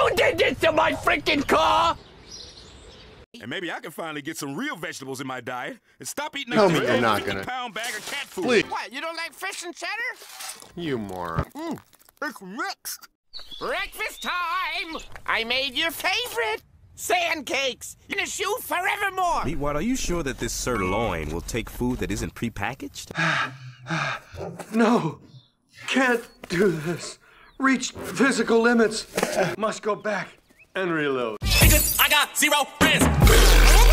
Who did this to my freaking car? And maybe I can finally get some real vegetables in my diet and stop eating Tell a me you're not gonna. 50-pound bag of cat food. Please. What, you don't like fish and cheddar? You moron. It's mixed. Breakfast time! I made your favorite. Sand cakes in a shoe forevermore. Meatwad, are you sure that this sirloin will take food that isn't prepackaged? No, can't do this. Reached physical limits. Must go back and reload. I got 0 friends.